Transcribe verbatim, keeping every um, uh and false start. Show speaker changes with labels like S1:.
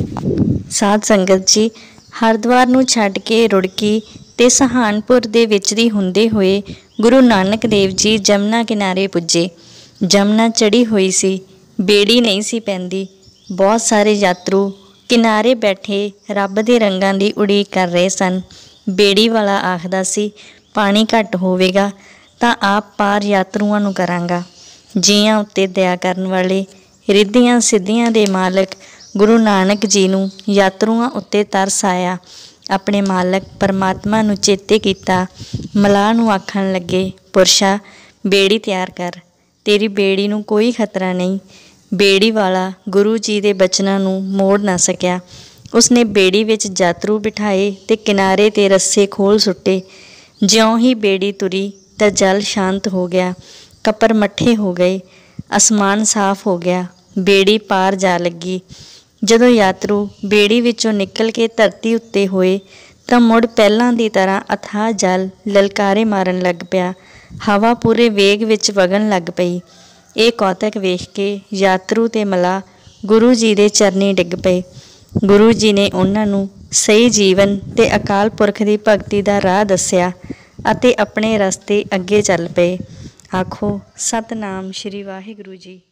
S1: साध संगत जी, हरिद्वार नूं छड्ड के रुड़की ते सहानपुर दे विचरी हुंदे होए गुरु नानक देव जी जमुना किनारे पुजे। जमुना चढ़ी हुई सी, बेड़ी नहीं सी पैंदी। बहुत सारे यात्रु किनारे बैठे रब दे रंगां दी उड़ीक कर रहे सन। बेड़ी वाला आखदा सी, पानी घट होवेगा तां आप पार यात्रुआं नूं करांगा। जीआं उत्ते दया करन वाले रिद्धियां सिद्धियां दे मालक गुरु नानक जी नूं यात्रुआं उत्ते तरस आया। अपने मालक परमात्मा नूं चेते कीता। मलाह नूं आखण लगे, पुरशा बेड़ी तैयार कर, तेरी बेड़ी नूं कोई खतरा नहीं। बेड़ी वाला गुरु जी दे बचनां नूं मोड़ ना सकिया। उसने बेड़ी विच यात्रु बिठाए ते किनारे ते रस्से खोल सुट्टे। ज्यों ही बेड़ी तुरी तां जल शांत हो गया, कपर मट्ठे हो गए, आसमान साफ हो गया, बेड़ी पार जा लगी। जदों यात्रु बेड़ी विचों निकल के धरती उत्ते होए तां मुड़ पहलां दी तरह अथाह जल ललकारे मारन लग पिया। हवा पूरे वेग विच वगन लग पई। ये कौतक वेख के यात्रु ते मलाह गुरु जी दे चरनी डिग पए। गुरु जी ने उन्हां नूं सही जीवन ते अकाल पुरख दी भगती दा राह दस्सिया अते अपने रस्ते अगे चल पए। आखो सतनाम श्री वाहिगुरू जी।